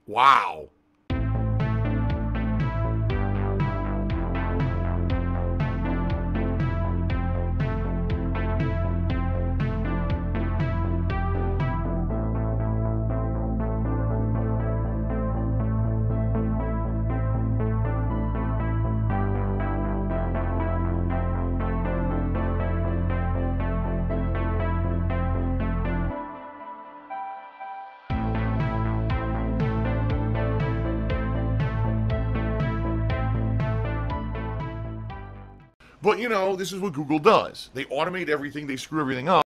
Wow. But, you know, this is what Google does. They automate everything, they screw everything up.